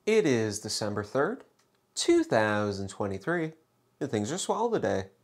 It is December 3rd, 2023, and things are swell today.